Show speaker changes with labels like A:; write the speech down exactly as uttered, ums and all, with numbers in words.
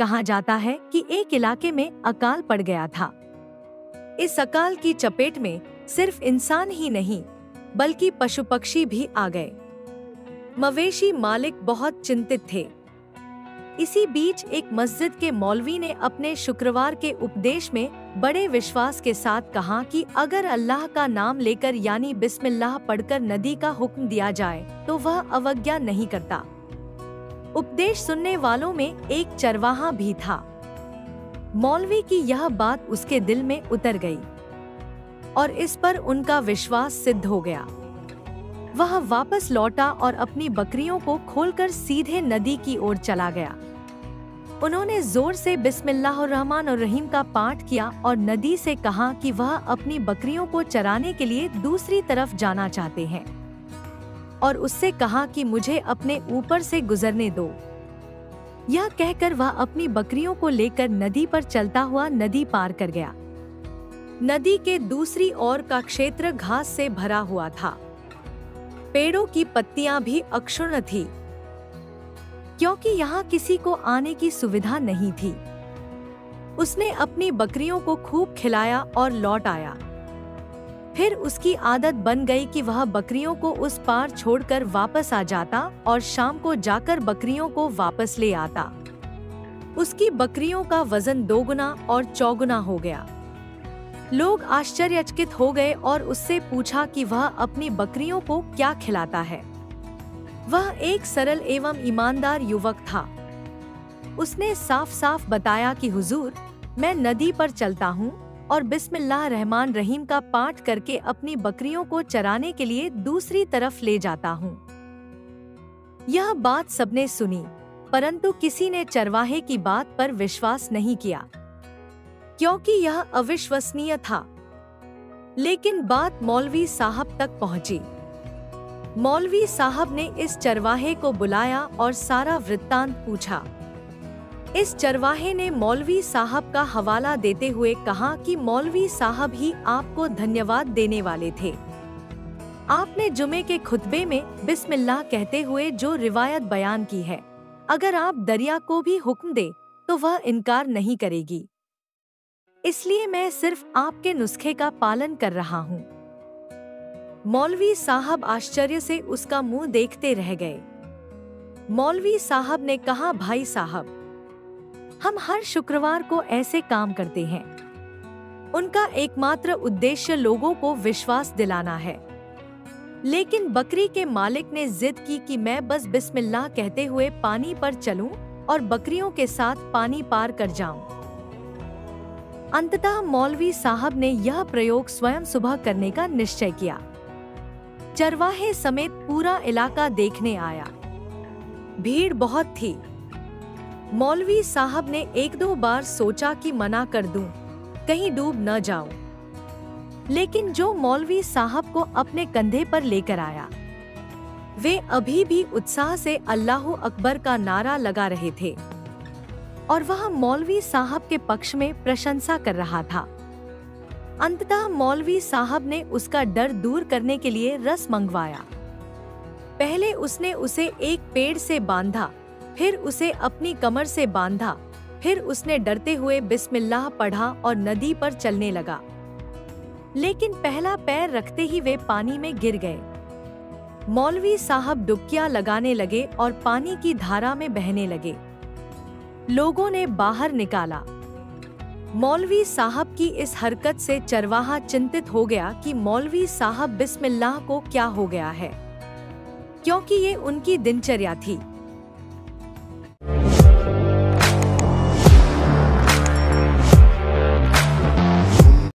A: कहा जाता है कि एक इलाके में अकाल पड़ गया था। इस अकाल की चपेट में सिर्फ इंसान ही नहीं बल्कि पशु पक्षी भी आ गए। मवेशी मालिक बहुत चिंतित थे। इसी बीच एक मस्जिद के मौलवी ने अपने शुक्रवार के उपदेश में बड़े विश्वास के साथ कहा कि अगर अल्लाह का नाम लेकर यानी बिस्मिल्लाह पढ़कर नदी का हुक्म दिया जाए तो वह अवज्ञा नहीं करता। उपदेश सुनने वालों में एक चरवाहा भी था। मौलवी की यह बात उसके दिल में उतर गई और इस पर उनका विश्वास सिद्ध हो गया। वह वापस लौटा और अपनी बकरियों को खोलकर सीधे नदी की ओर चला गया। उन्होंने जोर से बिस्मिल्लाहिर्रहमानिर्रहीम का पाठ किया और नदी से कहा कि वह अपनी बकरियों को चराने के लिए दूसरी तरफ जाना चाहते हैं और उससे कहा कि मुझे अपने ऊपर से गुजरने दो। यह कहकर वह अपनी बकरियों को लेकर नदी पर चलता हुआ नदी पार कर गया। नदी के दूसरी ओर का क्षेत्र घास से भरा हुआ था। पेड़ों की पत्तियां भी अक्षुण्ण थी क्योंकि यहाँ किसी को आने की सुविधा नहीं थी। उसने अपनी बकरियों को खूब खिलाया और लौट आया। फिर उसकी आदत बन गई कि वह बकरियों को उस पार छोड़कर वापस आ जाता और शाम को जाकर बकरियों को वापस ले आता। उसकी बकरियों का वजन दोगुना और चौगुना हो गया। लोग आश्चर्यचकित हो गए और उससे पूछा कि वह अपनी बकरियों को क्या खिलाता है। वह एक सरल एवं ईमानदार युवक था। उसने साफ साफ बताया कि हुजूर, मैं नदी पर चलता हूँ और बिस्मिल्लाह रहमान रहीम का पाठ करके अपनी बकरियों को चराने के लिए दूसरी तरफ ले जाता हूँ। यह बात सबने सुनी, परंतु किसी ने चरवाहे की बात पर विश्वास नहीं किया क्योंकि यह अविश्वसनीय था। लेकिन बात मौलवी साहब तक पहुंची। मौलवी साहब ने इस चरवाहे को बुलाया और सारा वृत्तांत पूछा। इस चरवाहे ने मौलवी साहब का हवाला देते हुए कहा कि मौलवी साहब ही आपको धन्यवाद देने वाले थे। आपने जुमे के खुतबे में बिस्मिल्लाह कहते हुए जो रिवायत बयान की है, अगर आप दरिया को भी हुक्म दे तो वह इनकार नहीं करेगी। इसलिए मैं सिर्फ आपके नुस्खे का पालन कर रहा हूँ। मौलवी साहब आश्चर्य से उसका मुंह देखते रह गए। मौलवी साहब ने कहा, भाई साहब, हम हर शुक्रवार को ऐसे काम करते हैं। उनका एकमात्र उद्देश्य लोगों को विश्वास दिलाना है। लेकिन बकरी के मालिक ने जिद की कि मैं बस बिस्मिल्लाह कहते हुए पानी पर चलूं और बकरियों के साथ पानी पार कर जाऊं। अंततः मौलवी साहब ने यह प्रयोग स्वयं सुबह करने का निश्चय किया। चरवाहे समेत पूरा इलाका देखने आया। भीड़ बहुत थी। मौलवी साहब ने एक दो बार सोचा कि मना कर दूं, कहीं डूब न जाऊं। लेकिन जो मौलवी साहब को अपने कंधे पर लेकर आया, वे अभी भी उत्साह से अल्लाहु अकबर का नारा लगा रहे थे और वह मौलवी साहब के पक्ष में प्रशंसा कर रहा था। अंततः मौलवी साहब ने उसका डर दूर करने के लिए रस मंगवाया। पहले उसने उसे एक पेड़ से बांधा, फिर उसे अपनी कमर से बांधा, फिर उसने डरते हुए बिस्मिल्लाह पढ़ा और नदी पर चलने लगा। लेकिन पहला पैर रखते ही वे पानी में गिर गए। मौलवी साहब डुबकियां लगाने लगे और पानी की धारा में बहने लगे। लोगों ने बाहर निकाला। मौलवी साहब की इस हरकत से चरवाहा चिंतित हो गया कि मौलवी साहब बिस्मिल्लाह को क्या हो गया है, क्योंकि ये उनकी दिनचर्या थी।